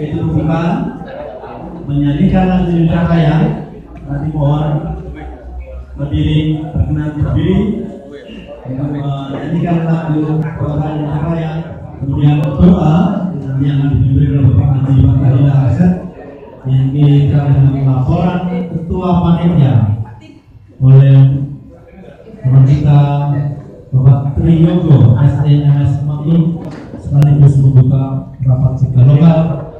yaitu pembukaan menyanyikan lagu Indonesia Raya. Nanti mohon berdiri, berkenan berdiri untuk menyanyikan lagu Indonesia Raya. Kemudian doa yang dipimpin oleh Bapak Haji Fathulillah Asad, yang kita dengan laporan Ketua Panitia oleh teman kita Bapak Triyogo SDMS MI, sekaligus membuka rapat tiga lokal.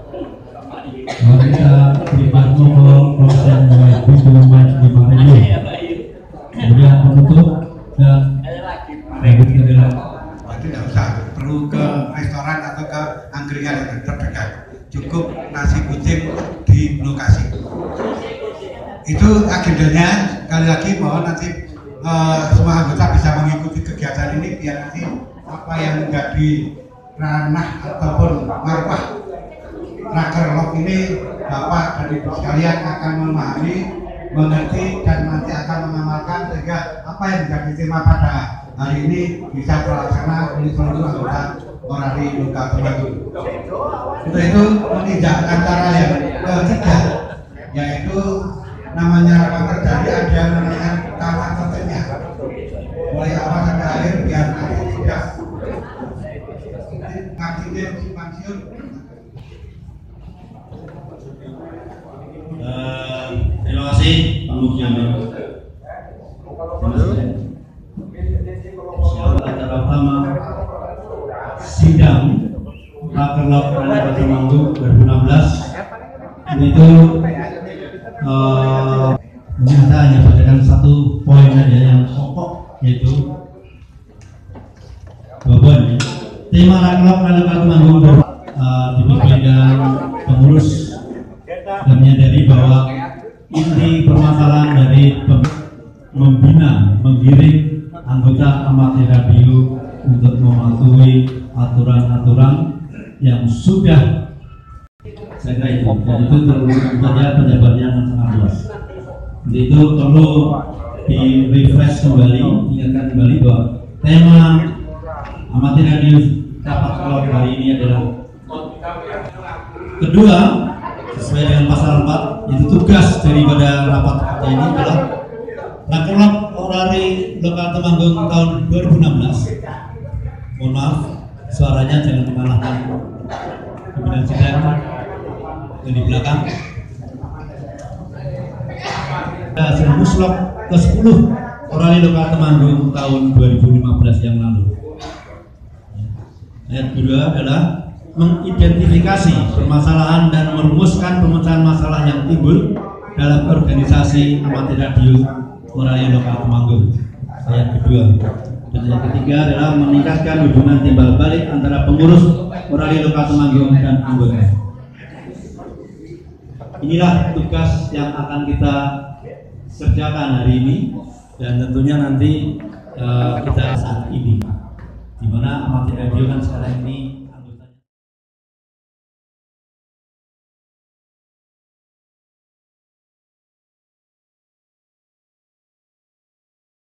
Kita terlibat nomor proses Bintu Lima Radio. Kemudian menutup dan lanjut ke dalam. Tidak usah perlu ke restoran atau ke angkringan yang terdekat. Cukup nasi kucing di lokasi. Itu agendanya. Sekali lagi mohon nanti semua anggota bisa mengikuti kegiatan ini biar nanti apa yang menjadi ranah ataupun marwah Rakerlok ini Bapak dan Ibu sekalian akan memahami, mengerti dan nanti akan mengamalkan sehingga apa yang menjadi tema pada hari ini bisa terlaksana oleh seluruh anggota Orari Luka Temanggung. Itu meninjak antara yang ketiga, yaitu namanya rapat terjadi ada yang namanya tata tertibnya mulai awal sampai akhir biar nanti sudah ngajiin simpang siur. Terima kasih Pak Mukyamin. Acara pertama sidang Rakerlok Kota Temanggung 2016 itu kita hanya bacakan satu poin saja yang pokok, yaitu 2 poin. Tema Rakerlok Kota Temanggung dipimpin dan pengurus dan menyadari bahwa inti permasalahan dari membina, menggiring anggota amatir radio untuk mematuhi aturan-aturan yang sudah saya kira itu, dan itu terlalu saja penjabarannya sangat luas. Jadi itu perlu di refresh kembali, ingatkan kembali bahwa tema amatir radio Rakerlok hari ini adalah kedua, sesuai dengan pasal 4, itu tugas daripada rapat kerja ini adalah Rakerlok Orari Lokal Temanggung tahun 2016. Mohon maaf, suaranya jangan mengalahkan pimpinan sidang yang di belakang. Hasil muslok ke-10 Orari Lokal Temanggung tahun 2015 yang lalu. Yang kedua adalah mengidentifikasi permasalahan dan merumuskan pemecahan masalah yang timbul dalam organisasi amatir radio Orari Lokal Temanggung. Yang kedua. Dan yang ketiga adalah meningkatkan hubungan timbal balik antara pengurus Orari Lokal Temanggung dan anggota. Inilah tugas yang akan kita kerjakan hari ini, dan tentunya nanti kita saat ini, di mana amatir radio kan sekarang